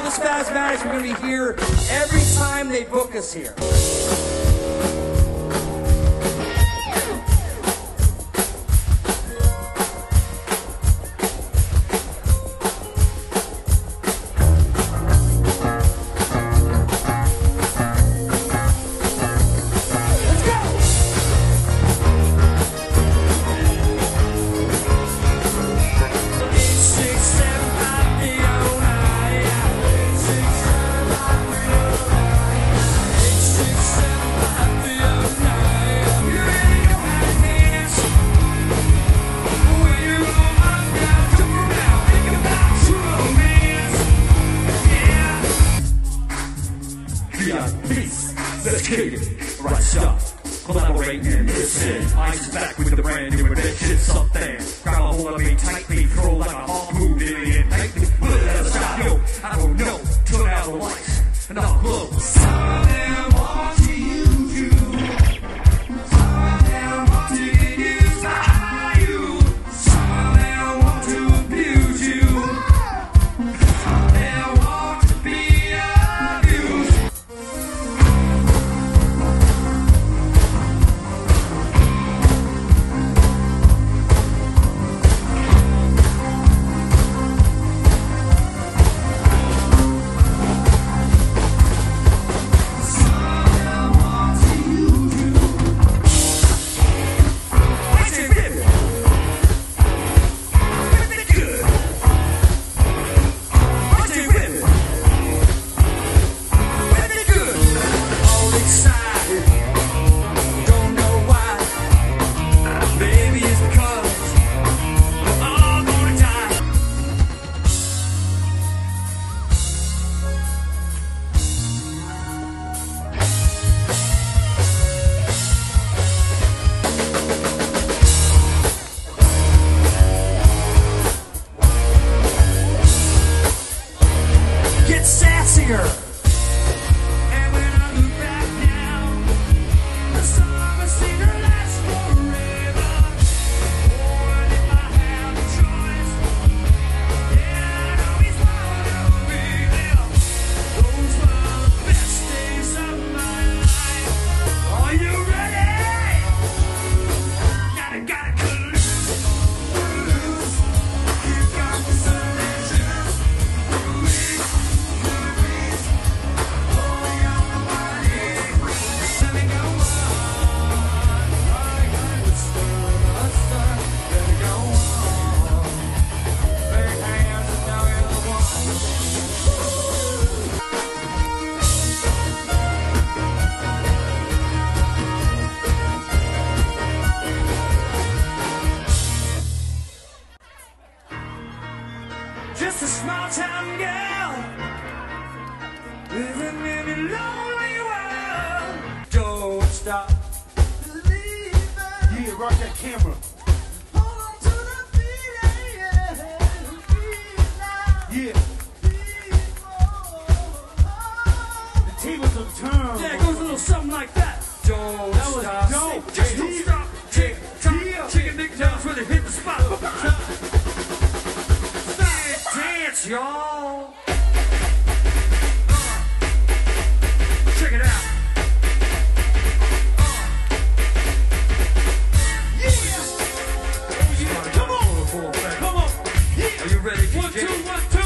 the Spazmatics. We're going to be here every time they book us here. Peace, let's kick it, right stop, collaborate and listen. Ice back with the brand new addiction, something. Grab a hold of me tightly, throw like a harpoon in it tightly. Will it ever stop? Yo, I don't know. Turn out the lights and I'll glow. Some of them want to use you. Some of them want to get used by you. Some of them want to abuse you. Some of them want to be abused. Sassier. And when I look back now, the summer seemed to last forever. Oh, and if I had a choice, yeah, I'd always want to be there. Those were the best days of my life. Are you ready? Gotta cut loose. You got the solutions. Just a small town girl living in a lonely world. Don't stop believing. Yeah, rock that camera. Hold on to the feeling. Yeah. The tables will turn. Yeah, it goes a little something like that. Don't That was stop. dope. Just don't Yeah. stop. Tick tock. Yeah. Chicken dick dance where they hit the spot. Dance, y'all. Check it out. Yeah. Come on. Come on. Yeah. Are you ready, DJ? 1, 2, 1, 2.